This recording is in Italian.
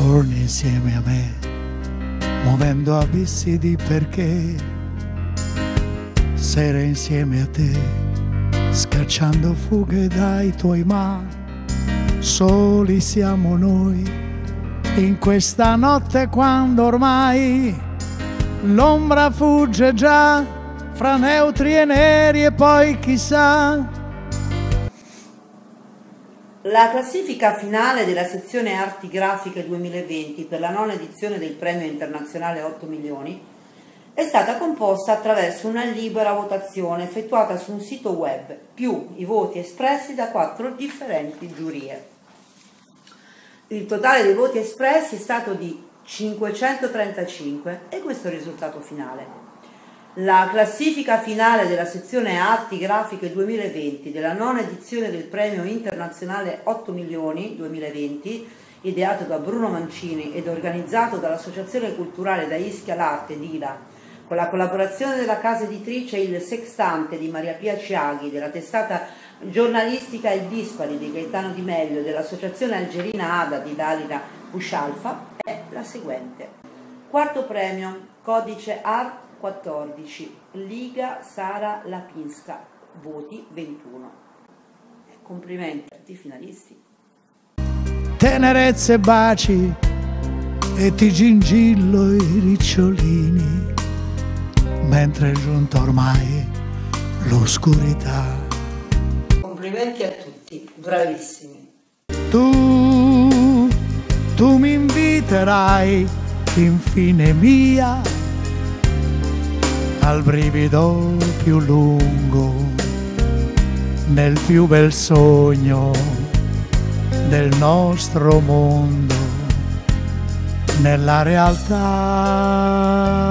torni insieme a me, muovendo abissi di perché, sere insieme a te, scacciando fughe dai tuoi ma, soli siamo noi, in questa notte quando ormai l'ombra fugge già, fra neutri e neri e poi chissà. La classifica finale della sezione Arti Grafiche 2020 per la nona edizione del Premio Internazionale 8 Milioni è stata composta attraverso una libera votazione effettuata su un sito web, più i voti espressi da 4 differenti giurie. Il totale dei voti espressi è stato di 535 e questo è il risultato finale. La classifica finale della sezione Arti Grafiche 2020 della nona edizione del Premio Internazionale 8 Milioni 2020, ideato da Bruno Mancini ed organizzato dall'Associazione Culturale da Ischia l'Arte DILA, con la collaborazione della casa editrice Il Sextante di Maria Pia Ciaghi, della testata giornalistica Il Dispari di Gaetano Di Meglio, dell'Associazione Algerina Ada di Dalila Buscialfa, è la seguente. Quarto premio, Codice Art 14, Liga Sara Lapinska, voti 21. Complimenti a tutti i finalisti. Tenerezze, baci e ti gingillo i ricciolini, mentre è giunta ormai l'oscurità. Complimenti a tutti, bravissimi. Tu mi inviterai infine mia al brivido più lungo, nel più bel sogno del nostro mondo, nella realtà.